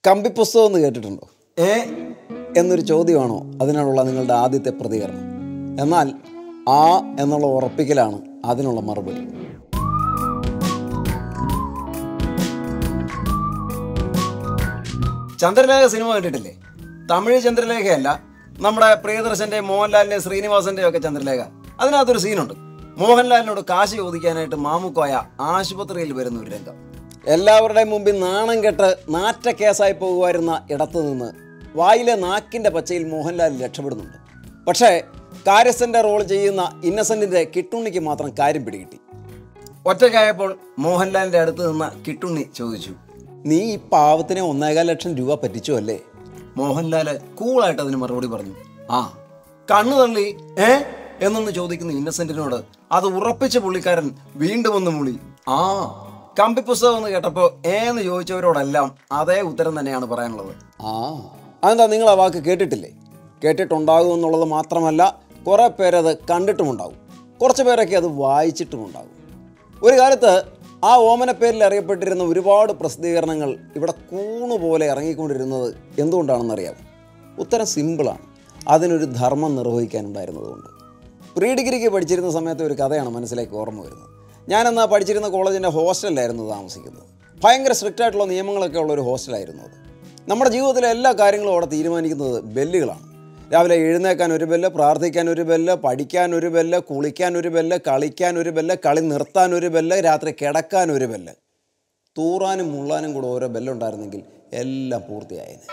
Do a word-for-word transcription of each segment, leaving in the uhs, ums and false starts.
കമ്പിപ്പുസ്തകം എന്ന് കേട്ടിട്ടുണ്ടോ? ഏ എന്നൊരു ചോദ്യമാണോ അതിനുള്ള നിങ്ങളുടെ ആദ്യത്തെ പ്രതികരണം? എന്നാൽ ആ എന്നുള്ള ഉറപ്പിക്കലാണ് അതിനുള്ള മറുപടി. ചന്ദ്രലേഖ സിനിമ കണ്ടിട്ടില്ലേ? തമിഴ് ചന്ദ്രലേഖയല്ല, നമ്മുടെ പ്രിയദർശൻ്റെ, മോഹൻലാലിൻ്റെ, ശ്രീനിവാസൻ്റെ ഒക്കെ ചന്ദ്രലേഖ. അതിനകത്തൊരു സീനുണ്ട്. മോഹൻലാലിനോട് കാശ് ചോദിക്കാനായിട്ട് മാമുക്കോയ ആശുപത്രിയിൽ വരുന്ന ഒരു രംഗം. എല്ലാവരുടെയും മുമ്പിൽ നാണം കെട്ട് നാറ്റ കേസായി പോകുമായിരുന്ന ഇടത്തു നിന്ന് വായിലെ നാക്കിൻ്റെ പച്ചയിൽ മോഹൻലാൽ രക്ഷപ്പെടുന്നുണ്ട്. പക്ഷേ കാര്യസ്ഥൻ്റെ റോൾ ചെയ്യുന്ന ഇന്നസെൻറ്റിൻ്റെ കിട്ടുണ്ണിക്ക് മാത്രം കാര്യം പിടികിട്ടി. ഒറ്റയ്ക്കായപ്പോൾ മോഹൻലാലിൻ്റെ അടുത്ത് നിന്ന് കിട്ടുണ്ണി ചോദിച്ചു, നീ ഈ പാവത്തിനെ ഒന്നേകാൽ ലക്ഷം രൂപ പറ്റിച്ചു അല്ലേ? മോഹൻലാൽ കൂളായിട്ട് അതിന് മറുപടി പറഞ്ഞു, ആ. കണ്ണു തള്ളി ഏ എന്നൊന്ന് ചോദിക്കുന്ന ഇന്നസെൻറ്റിനോട് അത് ഉറപ്പിച്ച പുള്ളിക്കാരൻ വീണ്ടും ഒന്ന് മുളി, ആ. കമ്പിപ്പുസ്തകം എന്ന് കേട്ടപ്പോൾ ഏന്ന് ചോദിച്ചവരോടെല്ലാം അതേ ഉത്തരം തന്നെയാണ് പറയാനുള്ളത്. ആ, അതെന്താ നിങ്ങൾ ആ വാക്ക് കേട്ടിട്ടില്ലേ? കേട്ടിട്ടുണ്ടാകും എന്നുള്ളത് മാത്രമല്ല, കുറേ പേരത് കണ്ടിട്ടുമുണ്ടാകും, കുറച്ച് പേരൊക്കെ അത് വായിച്ചിട്ടുമുണ്ടാകും. ഒരു കാലത്ത് ആ ഓമനപ്പേരിൽ അറിയപ്പെട്ടിരുന്ന ഒരുപാട് പ്രസിദ്ധീകരണങ്ങൾ ഇവിടെ കൂണുപോലെ ഇറങ്ങിക്കൊണ്ടിരുന്നത് എന്തുകൊണ്ടാണെന്നറിയാം? ഉത്തരം സിമ്പിളാണ്, അതിനൊരു ധർമ്മം നിർവഹിക്കാനുണ്ടായിരുന്നതുകൊണ്ട്. പ്രീ ഡിഗ്രിക്ക് പഠിച്ചിരുന്ന സമയത്ത് ഒരു കഥയാണ് മനസ്സിലേക്ക് ഓർമ്മ വരുന്നത്. ഞാനെന്നാ പഠിച്ചിരുന്ന കോളേജിൻ്റെ ഹോസ്റ്റലിലായിരുന്നു താമസിക്കുന്നത്. ഭയങ്കര സ്ട്രിക്റ്റ് ആയിട്ടുള്ള നിയമങ്ങളൊക്കെ ഉള്ളൊരു ഹോസ്റ്റലായിരുന്നു അത്. നമ്മുടെ ജീവിതത്തിലെ എല്ലാ കാര്യങ്ങളും അവിടെ തീരുമാനിക്കുന്നത് ബെല്ലുകളാണ്. രാവിലെ എഴുന്നേക്കാൻ ഒരു ബെല്ല്, പ്രാർത്ഥിക്കാൻ ഒരു ബെല്ല്, പഠിക്കാൻ ഒരു ബെല്ല്, കുളിക്കാൻ ഒരു ബെല്ല്, കളിക്കാൻ ഒരു ബെല്ല്, കളി നിർത്താൻ ഒരു ബെല്ല്, രാത്രി കിടക്കാൻ ഒരു ബെല്ല്. തൂറാനും മുള്ളാനും കൂടെ ഓരോ ബെല്ലുണ്ടായിരുന്നെങ്കിൽ എല്ലാം പൂർത്തിയായേനെ.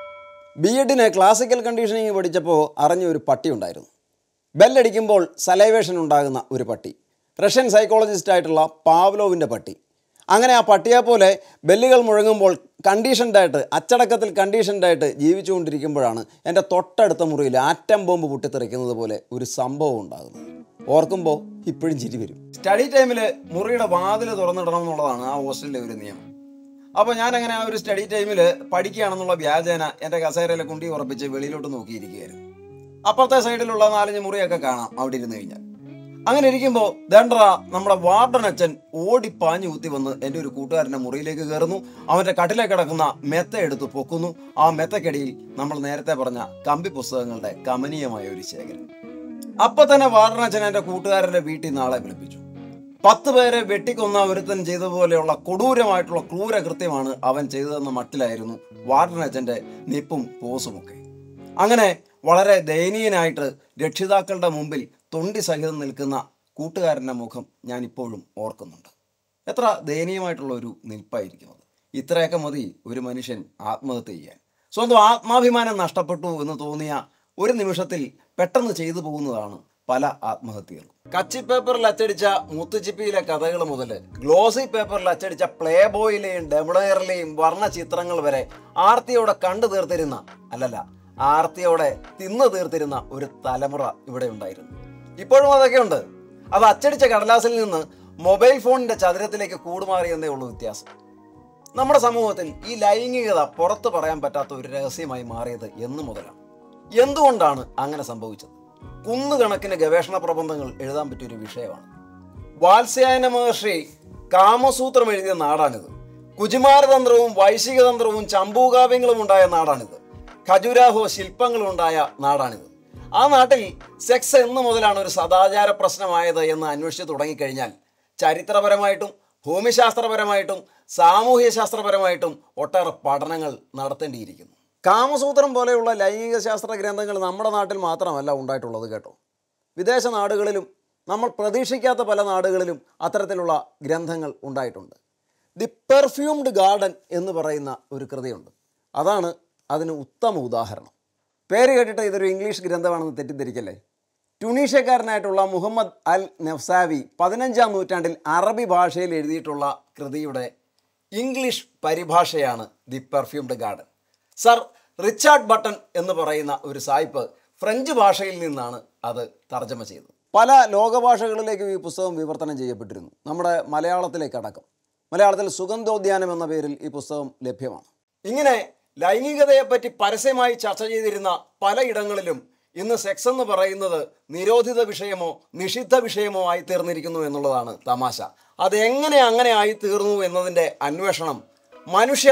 ബി എഡിന് ക്ലാസിക്കൽ കണ്ടീഷനിങ് പഠിച്ചപ്പോൾ അറിഞ്ഞ ഒരു പട്ടി ഉണ്ടായിരുന്നു. ബെല്ലടിക്കുമ്പോൾ സലൈവേഷൻ ഉണ്ടാകുന്ന ഒരു പട്ടി. റഷ്യൻ സൈക്കോളജിസ്റ്റായിട്ടുള്ള പാവ്ലോവിൻ്റെ പട്ടി. അങ്ങനെ ആ പട്ടിയെപ്പോലെ ബെല്ലുകൾ മുഴങ്ങുമ്പോൾ കണ്ടീഷൻഡായിട്ട്, അച്ചടക്കത്തിൽ കണ്ടീഷൻഡായിട്ട് ജീവിച്ചുകൊണ്ടിരിക്കുമ്പോഴാണ് എൻ്റെ തൊട്ടടുത്ത മുറിയിൽ ആറ്റം ബോംബ് പൊട്ടിത്തെറിക്കുന്നത് പോലെ ഒരു സംഭവം ഉണ്ടാകുന്നത്. ഓർക്കുമ്പോൾ ഇപ്പോഴും ചിരി വരും. സ്റ്റഡി ടൈമിൽ മുറിയുടെ വാതിൽ തുറന്നിടണം എന്നുള്ളതാണ് ആ ഹോസ്റ്റലിലെ ഒരു നിയമം. അപ്പോൾ ഞാനങ്ങനെ ആ ഒരു സ്റ്റഡി ടൈമിൽ പഠിക്കുകയാണെന്നുള്ള വ്യാജേന എൻ്റെ കസേരയിലെ കുണ്ടി ഉറപ്പിച്ച് വെളിയിലോട്ട് നോക്കിയിരിക്കുകയായിരുന്നു. അപ്പുറത്തെ സൈഡിലുള്ള നാലഞ്ച് മുറിയൊക്കെ കാണാം അവിടെ ഇരുന്ന് കഴിഞ്ഞാൽ. അങ്ങനെ ഇരിക്കുമ്പോൾ ദണ്ട്ര നമ്മുടെ വാർഡൻ അച്ഛൻ ഓടിപ്പാഞ്ഞു കുത്തി വന്ന് എൻ്റെ ഒരു കൂട്ടുകാരൻ്റെ മുറിയിലേക്ക് കയറുന്നു. അവൻ്റെ കട്ടിലേക്ക് കിടക്കുന്ന മെത്ത എടുത്ത് പൊക്കുന്നു. ആ മെത്തക്കടിയിൽ നമ്മൾ നേരത്തെ പറഞ്ഞ കമ്പി പുസ്തകങ്ങളുടെ കമനീയമായ ഒരു ശേഖരം. അപ്പം തന്നെ വാർഡൻ അച്ഛൻ എൻ്റെ കൂട്ടുകാരൻ്റെ വീട്ടിൽ നാളെ വിളിപ്പിച്ചു. പത്ത് പേരെ വെട്ടിക്കൊന്ന ഒരുത്തൻ ചെയ്ത പോലെയുള്ള കൊടൂരമായിട്ടുള്ള ക്രൂരകൃത്യമാണ് അവൻ ചെയ്തതെന്ന മട്ടിലായിരുന്നു വാർഡൻ അച്ഛൻ്റെ നിപ്പും പോസുമൊക്കെ. അങ്ങനെ വളരെ ദയനീയനായിട്ട് രക്ഷിതാക്കളുടെ മുമ്പിൽ തൊണ്ടി സഹിതം നിൽക്കുന്ന കൂട്ടുകാരൻ്റെ മുഖം ഞാൻ ഇപ്പോഴും ഓർക്കുന്നുണ്ട്. എത്ര ദയനീയമായിട്ടുള്ള ഒരു നിൽപ്പായിരിക്കുന്നത്. ഇത്രയൊക്കെ മതി ഒരു മനുഷ്യൻ ആത്മഹത്യ ചെയ്യാൻ. സ്വന്തം ആത്മാഭിമാനം നഷ്ടപ്പെട്ടു എന്ന് തോന്നിയ ഒരു നിമിഷത്തിൽ പെട്ടെന്ന് ചെയ്തു പോകുന്നതാണ് പല ആത്മഹത്യകളും. കച്ചി പേപ്പറിൽ അച്ചടിച്ച മുത്തുച്ചിപ്പിയിലെ കഥകൾ മുതൽ ഗ്ലോസി പേപ്പറിൽ അച്ചടിച്ച പ്ലേ ബോയിലെയും ഡെമളയറിലെയും വർണ്ണചിത്രങ്ങൾ വരെ ആർത്തിയോടെ കണ്ടു തീർത്തിരുന്ന അല്ലല്ല ആർത്തിയോടെ തിന്നു തീർത്തിരുന്ന ഒരു തലമുറ ഇവിടെ ഉണ്ടായിരുന്നു. ഇപ്പോഴും അതൊക്കെ ഉണ്ട്. അത് അച്ചടിച്ച കടലാസിൽ നിന്ന് മൊബൈൽ ഫോണിൻ്റെ ചതുരത്തിലേക്ക് കൂടുമാറിയെന്നേ ഉള്ളൂ വ്യത്യാസം. നമ്മുടെ സമൂഹത്തിൽ ഈ ലൈംഗികത പുറത്തു പറയാൻ പറ്റാത്ത ഒരു രഹസ്യമായി മാറിയത് എന്നു മുതലാണ്. എന്തുകൊണ്ടാണ് അങ്ങനെ സംഭവിച്ചത്? കുന്നുകണക്കിന് ഗവേഷണ പ്രബന്ധങ്ങൾ എഴുതാൻ പറ്റിയൊരു വിഷയമാണ്. വാത്സ്യായന മഹർഷി കാമസൂത്രം എഴുതിയ നാടാണിത്. കുജിമാരതന്ത്രവും വൈശികതന്ത്രവും ചമ്പൂകാവ്യങ്ങളും ഉണ്ടായ നാടാണിത്. ഖജുരാഹോ ശില്പങ്ങളുണ്ടായ നാടാണിത്. ആ നാട്ടിൽ സെക്സ് എന്ന് മുതലാണ് ഒരു സദാചാര പ്രശ്നമായത് എന്ന് അന്വേഷിച്ച് തുടങ്ങിക്കഴിഞ്ഞാൽ ചരിത്രപരമായിട്ടും ഭൂമിശാസ്ത്രപരമായിട്ടും സാമൂഹ്യ ശാസ്ത്രപരമായിട്ടും ഒട്ടേറെ പഠനങ്ങൾ നടത്തേണ്ടിയിരിക്കുന്നു. കാമസൂത്രം പോലെയുള്ള ലൈംഗിക ശാസ്ത്ര ഗ്രന്ഥങ്ങൾ നമ്മുടെ നാട്ടിൽ മാത്രമല്ല ഉണ്ടായിട്ടുള്ളത് കേട്ടോ. വിദേശ നാടുകളിലും നമ്മൾ പ്രതീക്ഷിക്കാത്ത പല നാടുകളിലും അത്തരത്തിലുള്ള ഗ്രന്ഥങ്ങൾ ഉണ്ടായിട്ടുണ്ട്. ദി പെർഫ്യൂംഡ് ഗാർഡൻ എന്ന് പറയുന്ന ഒരു കൃതിയുണ്ട്. അതാണ് അതിന് ഉത്തമ ഉദാഹരണം. പേര് കേട്ടിട്ട് ഇതൊരു ഇംഗ്ലീഷ് ഗ്രന്ഥമാണെന്ന് തെറ്റിദ്ധരിക്കല്ലേ. ട്യൂണീഷ്യക്കാരനായിട്ടുള്ള മുഹമ്മദ് അൽ നഫ്സാവി പതിനഞ്ചാം നൂറ്റാണ്ടിൽ അറബി ഭാഷയിൽ എഴുതിയിട്ടുള്ള കൃതിയുടെ ഇംഗ്ലീഷ് പരിഭാഷയാണ് the perfumed garden. Sir Richard Burton എന്ന് പറയുന്ന ഒരു സായിപ്പ് ഫ്രഞ്ച് ഭാഷയിൽ നിന്നാണ് അത് തർജ്ജമ ചെയ്തത്. പല ലോകഭാഷകളിലേക്കും ഈ പുസ്തകം വിവർത്തനം ചെയ്യപ്പെട്ടിരുന്നു, നമ്മുടെ മലയാളത്തിലേക്ക് അടക്കം. മലയാളത്തിൽ സുഗന്ധോദ്യാനം എന്ന പേരിൽ ഈ പുസ്തകം ലഭ്യമാണ്. ഇങ്ങനെ ലൈംഗികതയെപ്പറ്റി പരസ്യമായി ചർച്ച ചെയ്തിരുന്ന പലയിടങ്ങളിലും ഇന്ന് സെക്സ് എന്ന് പറയുന്നത് നിരോധിത വിഷയമോ നിഷിദ്ധ വിഷയമോ ആയി തീർന്നിരിക്കുന്നു എന്നുള്ളതാണ് തമാശ. അതെങ്ങനെ അങ്ങനെ ആയി തീർന്നു എന്നതിൻ്റെ അന്വേഷണം മനുഷ്യർ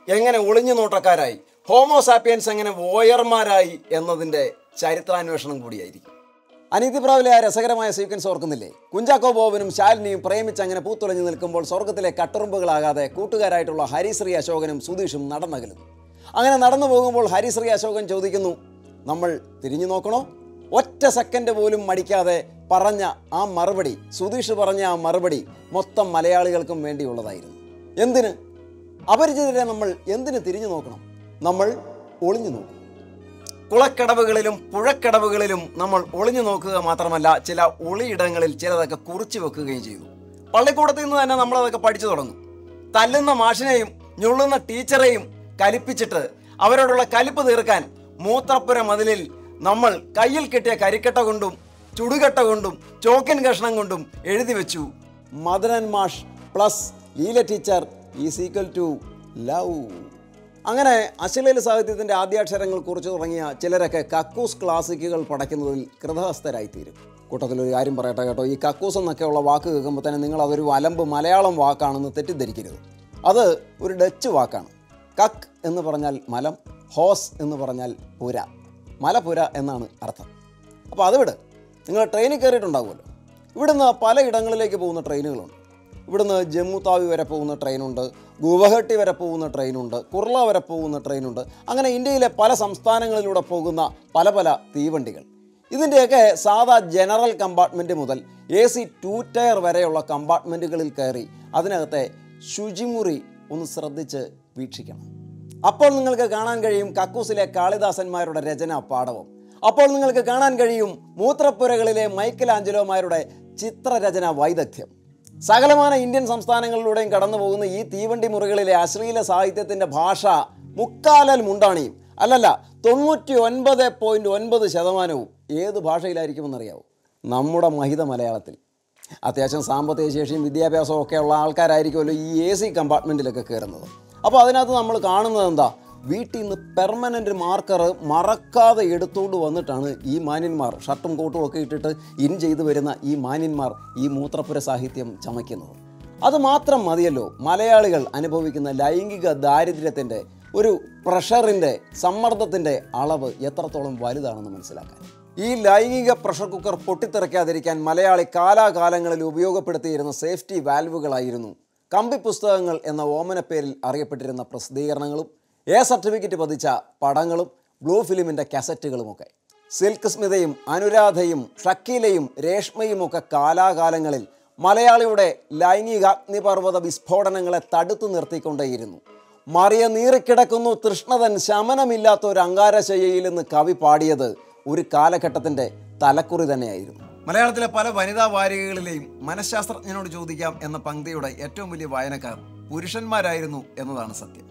എങ്ങനെ ഒളിഞ്ഞു നോട്ടക്കാരായി, ഹോമോസാപ്പിയൻസ് എങ്ങനെ വോയർമാരായി എന്നതിൻ്റെ ചരിത്രാന്വേഷണം കൂടിയായിരിക്കും. അനീതിപ്രാവിലെ ആ രസകരമായ സീക്വൻസ് ഓർക്കുന്നില്ലേ? കുഞ്ചാക്കോ ബോബനും ശാലിനിയും പ്രേമിച്ച് അങ്ങനെ പൂത്തുലഞ്ഞു നിൽക്കുമ്പോൾ സ്വർഗത്തിലെ കട്ടുറുമ്പുകളാകാതെ കൂട്ടുകാരായിട്ടുള്ള ഹരിശ്രീ അശോകനും സുധീഷും നടന്നകലുന്നു. അങ്ങനെ നടന്നു പോകുമ്പോൾ ഹരിശ്രീ അശോകൻ ചോദിക്കുന്നു, നമ്മൾ തിരിഞ്ഞു നോക്കണോ? ഒറ്റ സെക്കൻഡ് പോലും മടിക്കാതെ പറഞ്ഞ ആ മറുപടി, സുധീഷ് പറഞ്ഞ ആ മറുപടി മൊത്തം മലയാളികൾക്കും വേണ്ടിയുള്ളതായിരുന്നു. എന്തിന്? അപരിചിതരെ നമ്മൾ എന്തിന് തിരിഞ്ഞു നോക്കണം? നമ്മൾ ഒളിഞ്ഞു നോക്കും. കുളക്കടവുകളിലും പുഴക്കടവുകളിലും നമ്മൾ ഒളിഞ്ഞു നോക്കുക മാത്രമല്ല, ചില ഒളിയിടങ്ങളിൽ ചിലതൊക്കെ കുറിച്ചു വെക്കുകയും ചെയ്തു. പള്ളിക്കൂടത്തിൽ നിന്ന് തന്നെ നമ്മളതൊക്കെ പഠിച്ചു തുടങ്ങും. തല്ലുന്ന മാഷിനെയും ഞുള്ളുന്ന ടീച്ചറെയും കലിപ്പിച്ചിട്ട് അവരോടുള്ള കലിപ്പ് തീർക്കാൻ മൂത്രപ്പുര മതിലിൽ നമ്മൾ കയ്യിൽ കെട്ടിയ കരിക്കട്ട കൊണ്ടും ചുടുകട്ട കൊണ്ടും ചോക്കൻ കഷ്ണം കൊണ്ടും എഴുതി വെച്ചു, മദനൻ മാഷ് plus Leela teacher is equal to love. അങ്ങനെ അശ്ലീല സാഹിത്യത്തിൻ്റെ ആദ്യാക്ഷരങ്ങൾ കുറിച്ച് തുടങ്ങിയ ചിലരൊക്കെ കക്കൂസ് ക്ലാസിക്കുകൾ പടയ്ക്കുന്നതിൽ കൃതഹസ്ഥരായിത്തീരും. കൂട്ടത്തിലൊരു കാര്യം പറയട്ടെ കേട്ടോ, ഈ കക്കൂസ് എന്നൊക്കെയുള്ള വാക്ക് കേൾക്കുമ്പോൾ തന്നെ നിങ്ങൾ അതൊരു അലമ്പ് മലയാളം വാക്കാണെന്ന് തെറ്റിദ്ധരിക്കരുത്. അത് ഒരു ഡച്ച് വാക്കാണ്. കക്ക് എന്ന് പറഞ്ഞാൽ മലം, ഹോസ് എന്ന് പറഞ്ഞാൽ പുര, മലപുര എന്നാണ് അർത്ഥം. അപ്പോൾ അത് വിട്, നിങ്ങൾ ട്രെയിനിൽ കയറിയിട്ടുണ്ടാകുമല്ലോ. ഇവിടുന്ന് പലയിടങ്ങളിലേക്ക് പോകുന്ന ട്രെയിനുകളുണ്ട്. ഇവിടുന്ന് ജമ്മു താവി വരെ പോകുന്ന ട്രെയിനുണ്ട്, ഗുവാഹട്ടി വരെ പോകുന്ന ട്രെയിനുണ്ട്, കുർള വരെ പോകുന്ന ട്രെയിനുണ്ട്. അങ്ങനെ ഇന്ത്യയിലെ പല സംസ്ഥാനങ്ങളിലൂടെ പോകുന്ന പല പല തീവണ്ടികൾ. ഇതിൻ്റെയൊക്കെ സാധാ ജനറൽ കമ്പാർട്ട്മെൻറ്റ് മുതൽ എ സി ടു ടയർ വരെയുള്ള കമ്പാർട്ട്മെൻറ്റുകളിൽ കയറി അതിനകത്തെ ശുചിമുറി ഒന്ന് ശ്രദ്ധിച്ച് വീക്ഷിക്കണം. അപ്പോൾ നിങ്ങൾക്ക് കാണാൻ കഴിയും കക്കൂസിലെ കാളിദാസന്മാരുടെ രചനാ പാടവം. അപ്പോൾ നിങ്ങൾക്ക് കാണാൻ കഴിയും മൂത്രപ്പുരകളിലെ മൈക്കൽ ആഞ്ചലോമാരുടെ ചിത്രരചന വൈദഗ്ധ്യം. സകലമാന ഇന്ത്യൻ സംസ്ഥാനങ്ങളിലൂടെയും കടന്നു പോകുന്ന ഈ തീവണ്ടി മുറികളിലെ അശ്ലീല സാഹിത്യത്തിൻ്റെ ഭാഷ മുക്കാലൽ മുണ്ടാണിയും അല്ലല്ല തൊണ്ണൂറ്റി ഒൻപത് പോയിൻറ്റ് ഒൻപത് ശതമാനവും ഏത് ഭാഷയിലായിരിക്കുമെന്നറിയാവോ? നമ്മുടെ മഹിത മലയാളത്തിൽ. അത്യാവശ്യം സാമ്പത്തിക ശേഷിയും വിദ്യാഭ്യാസവും ഒക്കെയുള്ള ആൾക്കാരായിരിക്കുമല്ലോ ഈ എ സി കമ്പാർട്ട്മെൻറ്റിലൊക്കെ കയറുന്നത്. അപ്പോൾ അതിനകത്ത് നമ്മൾ കാണുന്നത് എന്താ? വീട്ടിൽ നിന്ന് പെർമനൻ്റ് മാർക്കർ മറക്കാതെ എടുത്തുകൊണ്ട് വന്നിട്ടാണ് ഈ മാന്യന്മാർ ഷർട്ടും കോട്ടും ഒക്കെ ഇട്ടിട്ട് ഇൻ ചെയ്തു വരുന്ന ഈ മാന്യന്മാർ ഈ മൂത്രപ്പുര സാഹിത്യം ചമയ്ക്കുന്നത്. അതുമാത്രം മതിയല്ലോ മലയാളികൾ അനുഭവിക്കുന്ന ലൈംഗിക ദാരിദ്ര്യത്തിൻ്റെ ഒരു പ്രഷറിൻ്റെ സമ്മർദ്ദത്തിൻ്റെ അളവ് എത്രത്തോളം വലുതാണെന്ന് മനസ്സിലാക്കാൻ. ഈ ലൈംഗിക പ്രഷർ കുക്കർ പൊട്ടിത്തെറിക്കാതിരിക്കാൻ മലയാളി കാലാകാലങ്ങളിൽ ഉപയോഗപ്പെടുത്തിയിരുന്ന സേഫ്റ്റി വാൽവുകളായിരുന്നു കമ്പി പുസ്തകങ്ങൾ എന്ന ഓമനപ്പേരിൽ അറിയപ്പെട്ടിരുന്ന പ്രസിദ്ധീകരണങ്ങളും എ സർട്ടിഫിക്കറ്റ് പതിച്ച പടങ്ങളും ബ്ലൂ ഫിലിമിൻ്റെ കാസറ്റുകളുമൊക്കെ. സിൽക്ക് സ്മിതയും അനുരാധയും ഷക്കീലയും രേഷ്മയും ഒക്കെ കാലാകാലങ്ങളിൽ മലയാളിയുടെ ലൈംഗികാഗ്നിപർവ്വത വിസ്ഫോടനങ്ങളെ തടുത്തു നിർത്തിക്കൊണ്ടേയിരുന്നു. മറിയ നീറിക്കിടക്കുന്നു തൃഷ്ണതൻ ശമനമില്ലാത്ത ഒരു അങ്കാരശയ്യയിൽ നിന്ന് കവി പാടിയത് ഒരു കാലഘട്ടത്തിൻ്റെ തലക്കുറി തന്നെയായിരുന്നു. മലയാളത്തിലെ പല വനിതാ വാരികകളിലെയും മനഃശാസ്ത്രജ്ഞനോട് ചോദിക്കാം എന്ന പങ്ക്തിയുടെ ഏറ്റവും വലിയ വായനക്കാർ പുരുഷന്മാരായിരുന്നു എന്നതാണ് സത്യം.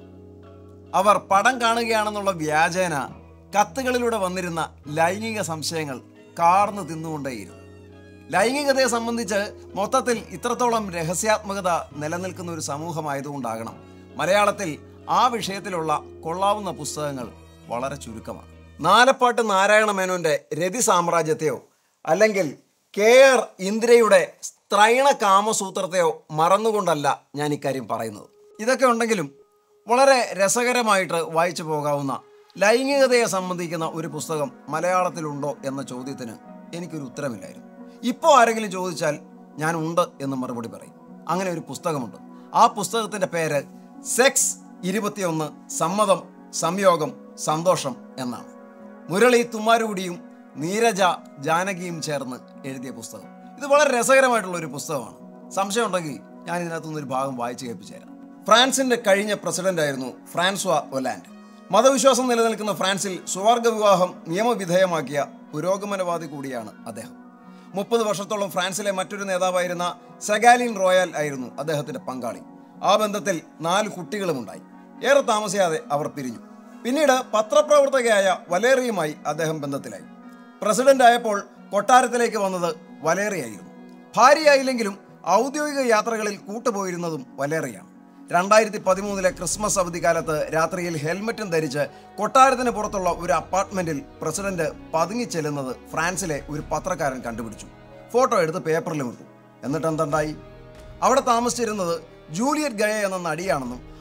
അവർ പടം കാണുകയാണെന്നുള്ള വ്യാജേന കത്തുകളിലൂടെ വന്നിരുന്ന ലൈംഗിക സംശയങ്ങൾ കാർന്നു തിന്നുകൊണ്ടേയിരുന്നു. ലൈംഗികതയെ സംബന്ധിച്ച് മൊത്തത്തിൽ ഇത്രത്തോളം രഹസ്യാത്മകത നിലനിൽക്കുന്ന ഒരു സമൂഹമായതുകൊണ്ടാകണം മലയാളത്തിൽ ആ വിഷയത്തിലുള്ള കൊള്ളാവുന്ന പുസ്തകങ്ങൾ വളരെ ചുരുക്കമാണ്. നാലപ്പാട്ട് നാരായണ മേനോൻ്റെ രതി സാമ്രാജ്യത്തെയോ അല്ലെങ്കിൽ കെ ആർ ഇന്ദിരയുടെ സ്ത്രൈണ കാമസൂത്രത്തെയോ മറന്നുകൊണ്ടല്ല ഞാൻ ഇക്കാര്യം പറയുന്നത്. ഇതൊക്കെ ഉണ്ടെങ്കിലും വളരെ രസകരമായിട്ട് വായിച്ചു പോകാവുന്ന ലൈംഗികതയെ സംബന്ധിക്കുന്ന ഒരു പുസ്തകം മലയാളത്തിലുണ്ടോ എന്ന ചോദ്യത്തിന് എനിക്കൊരു ഉത്തരമില്ലായിരുന്നു. ഇപ്പോൾ ആരെങ്കിലും ചോദിച്ചാൽ ഞാൻ ഉണ്ട് എന്ന് മറുപടി പറയും. അങ്ങനെ ഒരു പുസ്തകമുണ്ട്. ആ പുസ്തകത്തിൻ്റെ പേര് സെക്സ് ഇരുപത്തിയൊന്ന് സമ്മതം സംയോഗം സന്തോഷം എന്നാണ്. മുരളി തുമ്മാരുകുടിയും നീരജ ജാനകിയും ചേർന്ന് എഴുതിയ പുസ്തകം. ഇത് വളരെ രസകരമായിട്ടുള്ളൊരു പുസ്തകമാണ്. സംശയം ഉണ്ടെങ്കിൽ ഞാൻ ഇതിനകത്തുനിന്നൊരു ഭാഗം വായിച്ച് കേൾപ്പിച്ചു തരാം. ഫ്രാൻസിൻ്റെ കഴിഞ്ഞ പ്രസിഡൻ്റായിരുന്നു ഫ്രാൻസ്വാ ഒലാൻഡ്. മതവിശ്വാസം നിലനിൽക്കുന്ന ഫ്രാൻസിൽ സ്വവർഗ വിവാഹം നിയമവിധേയമാക്കിയ പുരോഗമനവാദി കൂടിയാണ് അദ്ദേഹം. മുപ്പത് വർഷത്തോളം ഫ്രാൻസിലെ മറ്റൊരു നേതാവായിരുന്ന സെഗാലിൻ റോയൽ ആയിരുന്നു അദ്ദേഹത്തിൻ്റെ പങ്കാളി. ആ ബന്ധത്തിൽ നാല് കുട്ടികളുമുണ്ടായി. ഏറെ താമസിയാതെ അവർ പിരിഞ്ഞു. പിന്നീട് പത്രപ്രവർത്തകയായ വലേറിയുമായി അദ്ദേഹം ബന്ധത്തിലായി. പ്രസിഡന്റ് ആയപ്പോൾ കൊട്ടാരത്തിലേക്ക് വന്നത് വലേറിയായിരുന്നു. ഭാര്യയായില്ലെങ്കിലും ഔദ്യോഗിക യാത്രകളിൽ കൂട്ടുപോയിരുന്നതും വലേറിയാണ്. രണ്ടായിരത്തി പതിമൂന്നിലെ ക്രിസ്മസ് അവധിക്കാലത്ത് രാത്രിയിൽ ഹെൽമറ്റും ധരിച്ച് കൊട്ടാരത്തിന് പുറത്തുള്ള ഒരു അപ്പാർട്ട്മെന്റിൽ പ്രസിഡന്റ് പതുങ്ങിച്ചെല്ലുന്നത് ഫ്രാൻസിലെ ഒരു പത്രക്കാരൻ കണ്ടുപിടിച്ചു. ഫോട്ടോ എടുത്ത് പേപ്പറിലും ഇട്ടു. എന്നിട്ട് എന്തുണ്ടായി? അവിടെ താമസിച്ചിരുന്നത് ജൂലിയറ്റ് ഗയ എന്ന നടിയാണെന്നും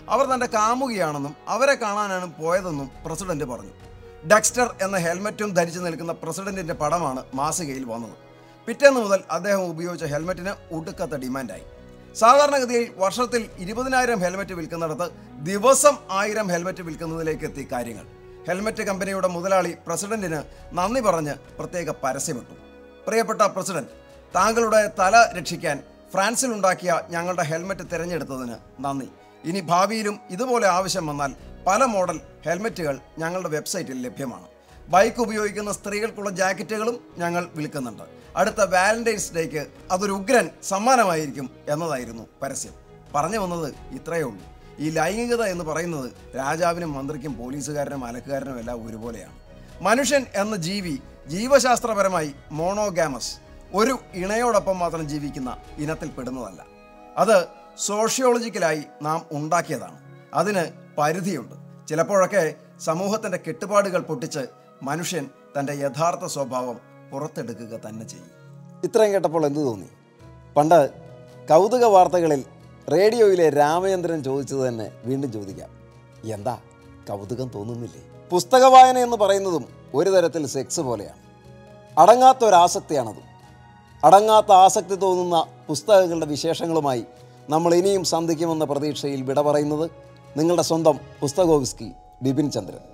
അവർ തൻ്റെ കാമുകിയാണെന്നും അവരെ കാണാനാണ് പോയതെന്നും പ്രസിഡന്റ് പറഞ്ഞു. ഡെക്സ്റ്റർ എന്ന ഹെൽമറ്റും ധരിച്ചു നിൽക്കുന്ന പ്രസിഡന്റിന്റെ പടമാണ് മാസികയിൽ വന്നത്. പിറ്റേന്ന് മുതൽ അദ്ദേഹം ഉപയോഗിച്ച ഹെൽമറ്റിന് ഒടുക്കത്തെ ഡിമാൻഡായി. സാധാരണഗതിയിൽ വർഷത്തിൽ ഇരുപതിനായിരം ഹെൽമറ്റ് വിൽക്കുന്നിടത്ത് ദിവസം ആയിരം ഹെൽമറ്റ് വിൽക്കുന്നതിലേക്ക് എത്തി കാര്യങ്ങൾ. ഹെൽമറ്റ് കമ്പനിയുടെ മുതലാളി പ്രസിഡന്റിന് നന്ദി പറഞ്ഞ് പ്രത്യേക പരസ്യമിട്ടു. പ്രിയപ്പെട്ട പ്രസിഡന്റ്, താങ്കളുടെ തല രക്ഷിക്കാൻ ഫ്രാൻസിൽ ഉണ്ടാക്കിയ ഞങ്ങളുടെ ഹെൽമറ്റ് തിരഞ്ഞെടുത്തതിന് നന്ദി. ഇനി ഭാവിയിലും ഇതുപോലെ ആവശ്യം വന്നാൽ പല മോഡൽ ഹെൽമറ്റുകൾ ഞങ്ങളുടെ വെബ്സൈറ്റിൽ ലഭ്യമാണ്. ബൈക്ക് ഉപയോഗിക്കുന്ന സ്ത്രീകൾക്കുള്ള ജാക്കറ്റുകളും ഞങ്ങൾ വിൽക്കുന്നുണ്ട്. അടുത്ത വാലന്റൈൻസ് ഡേക്ക് അതൊരു ഉഗ്രൻ സമ്മാനമായിരിക്കും എന്നതായിരുന്നു പരസ്യം. പറഞ്ഞു വന്നത് ഇത്രയേ ഉള്ളൂ. ഈ ലൈംഗികത എന്ന് പറയുന്നത് രാജാവിനും മന്ത്രിക്കും പോലീസുകാരനും അലക്കുകാരനും എല്ലാം ഒരുപോലെയാണ്. മനുഷ്യൻ എന്ന ജീവി ജീവശാസ്ത്രപരമായി മോണോഗാമസ്, ഒരു ഇണയോടൊപ്പം മാത്രം ജീവിക്കുന്ന ഇനത്തിൽ പെടുന്നതല്ല. അത് സോഷ്യോളജിക്കലായി നാം ഉണ്ടാക്കിയതാണ്. അതിന് പരിധിയുണ്ട്. ചിലപ്പോഴൊക്കെ സമൂഹത്തിൻ്റെ കെട്ടുപാടുകൾ പൊട്ടിച്ച് മനുഷ്യൻ തൻ്റെ യഥാർത്ഥ സ്വഭാവം പുറത്തെടുക്കുക തന്നെ ചെയ്യും. ഇത്രയും കേട്ടപ്പോൾ എന്തു തോന്നി? പണ്ട് കൗതുക വാർത്തകളിൽ റേഡിയോയിലെ രാമചന്ദ്രൻ ചോദിച്ചത് തന്നെ വീണ്ടും ചോദിക്കാം. എന്താ കൗതുകം തോന്നുന്നില്ലേ? പുസ്തക വായന എന്ന് പറയുന്നതും ഒരു തരത്തിൽ സെക്സ് പോലെയാണ്. അടങ്ങാത്ത ഒരാസക്തിയാണത്. അടങ്ങാത്ത ആസക്തി തോന്നുന്ന പുസ്തകങ്ങളുടെ വിശേഷങ്ങളുമായി നമ്മൾ ഇനിയും സന്ധിക്കുമെന്ന പ്രതീക്ഷയിൽ വിട പറയുന്നത് നിങ്ങളുടെ സ്വന്തം പുസ്തകോവിസ്കി ബിപിൻ ചന്ദ്രൻ.